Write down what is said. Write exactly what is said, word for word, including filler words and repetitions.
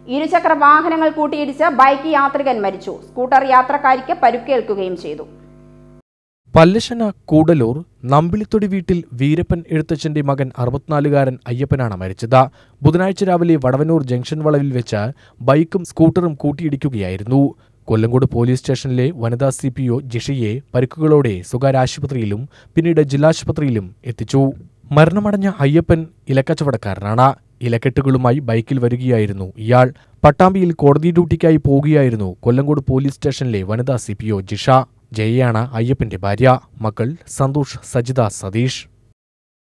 ഇരുചക്ര വാഹനങ്ങൾ കൂട്ടിയിടിച്ച് ബൈക്ക് യാത്രികൻ മരിച്ചു. സ്കൂട്ടർ യാത്രക്കാരിക്ക് പരുക്കേൽക്കുകയും ചെയ്തു. പല്ലശ്ശന കൂടലൂർ നമ്പിളിത്തൊടി വീട്ടിൽ വീരപ്പൻ എഴുത്തച്ഛന്റെ മകൻ അറുപത്തിനാലുകാരൻ അയ്യപ്പനാണ് മരിച്ചത്. ബുധനാഴ്ച രാവിലെ വടവന്നൂർ ജംഗ്ഷൻ വളവിൽ വെച്ച് ബൈക്കും സ്കൂട്ടറും കൂട്ടിയിടിക്കുകയായിരുന്നു. കൊല്ലങ്കോട് പോലീസ് സ്റ്റേഷനിലെ വനിതാ സി പി ഒ ജിഷയെ പരിക്കുകളോടെ സ്വകാര്യ ആശുപത്രിയിലും പിന്നീട് ജില്ലാശുപത്രിയിലും എത്തിച്ചു. മരണമടഞ്ഞ അയ്യപ്പൻ ഇലക്കച്ചവടക്കാരനാണ്. ഇലക്കെട്ടുകളുമായി ബൈക്കിൽ വരികയായിരുന്നു ഇയാൾ. പട്ടാമ്പിയിൽ കോടതി ഡ്യൂട്ടിക്കായി പോവുകയായിരുന്നു കൊല്ലങ്കോട് പോലീസ് സ്റ്റേഷനിലെ വനിതാ സി പി ഒ ജിഷ. ജയയാണ് അയ്യപ്പന്റെ ഭാര്യ. മക്കൾ സന്തോഷ്, സജിത, സതീഷ്.